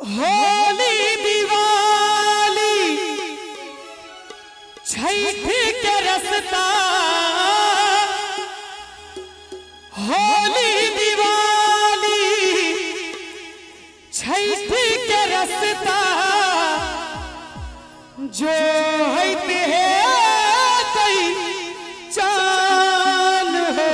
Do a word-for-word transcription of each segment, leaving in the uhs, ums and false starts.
होली दिवाली छठ के रस्ता, होली दिवाली छठ के रस्ता जो है चान हो।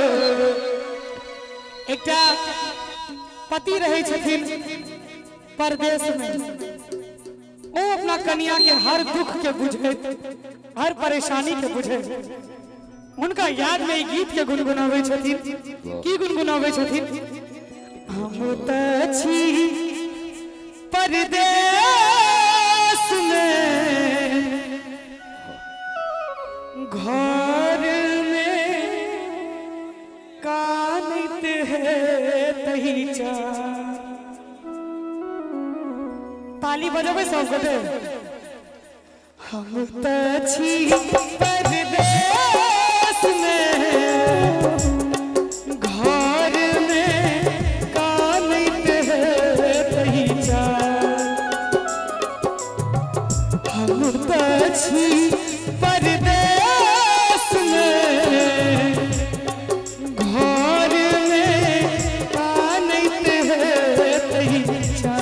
एक पति रहे छथिन परदेश में, वो अपना कन्या के हर दुख के बुझे, हर परेशानी के बुझे, उनका याद में गीत के गुनगुनावे छथिन। की गुनगुनावे छथिन? हम त छी परदेश में घर में कानित है तही चा। ताली बजावे सब गोटे। हम त छी परदेश में घर में कानित है तही चा। हम त छी परदेश में घर में कानित है तही चा।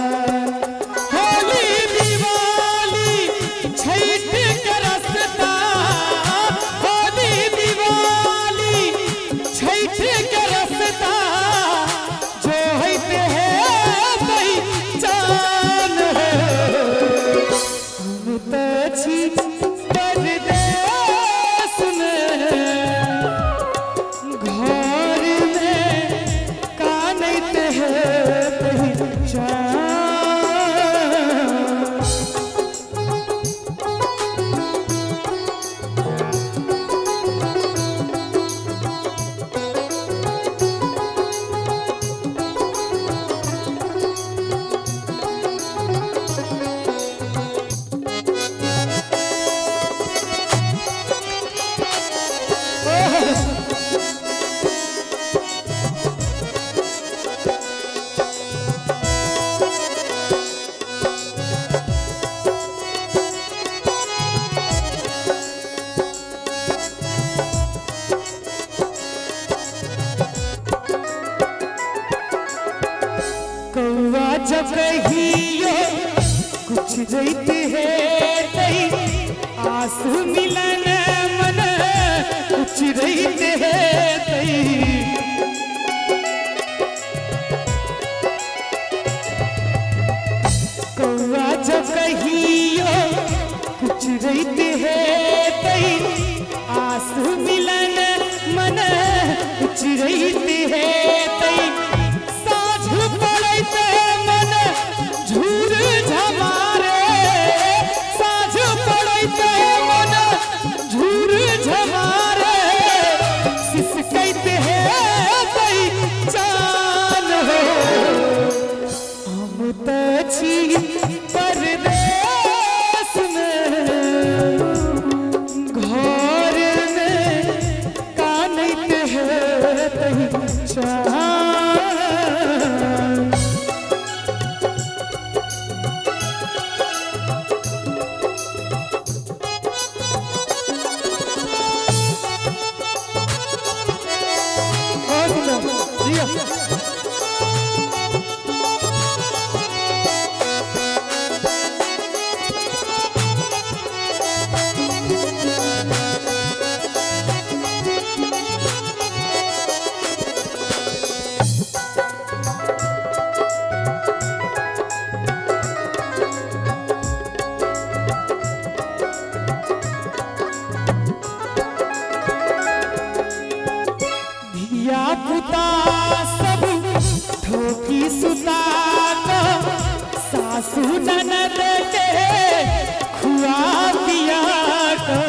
जब कहियो कुछ जैते है तई आंसू मिलन मन कुछ रहते है तई। कौवा जब कहियो कुछ रहते है तई आंसू मिलन मन कुछ रहते है तई। परदेश में घर में कानित है तही चा। पुता सब ठोकी सुता को सासू ननद के खुआ पिया को।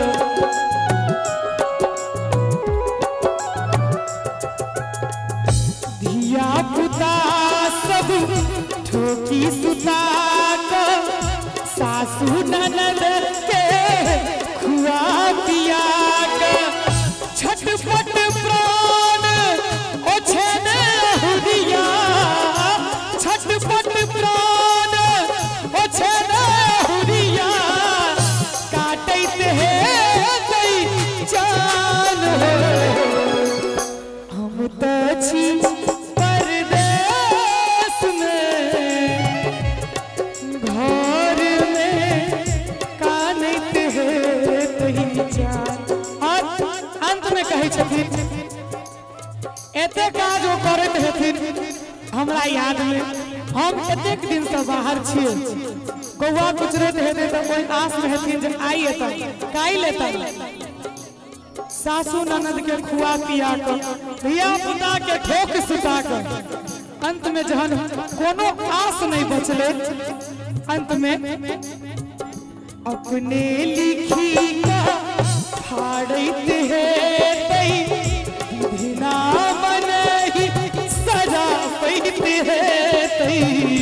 धिया पुता सब ठोकी सुता को सासू ननद के खुआ पिया को। छटपट प्राण ओ छेने हुदिया, छटपट प्राण हमरा याद में हम कतेक दिन से बाहर छिए कौआ गुजरत हेते तो कोई आस में हथिन जे आई एता काई लेता सासू ननद के खुआ पिया कर धिया पुता के ठोक सुता कर अंत में जहन कोनो आस नहीं बचले अंत में अपने लिखी का फाड़त है तई विधिना मन ही सजा पैत है तई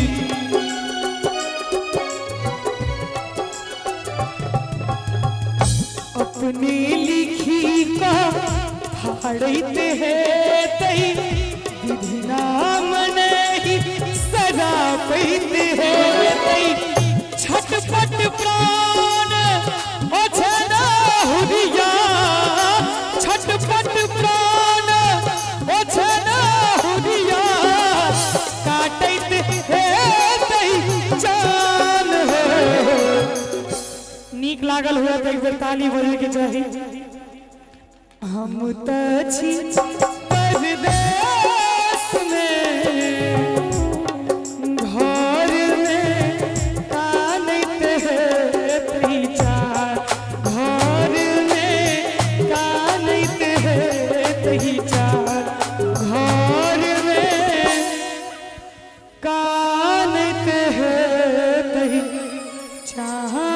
अपने लिखी का फाड़त है तई विधिना मन ही सजा पैत है तई छटपट प्राण ओ छना हुरिया छटपट प्राण ओ छना हुरिया काटत है तई जान हो नीक लागल हुआ तो एक बेर ताली बजे के चाही हम त छी परदेश में घर में कानत है तई चार घर में कानत है तई चार घर में कानत है तई चार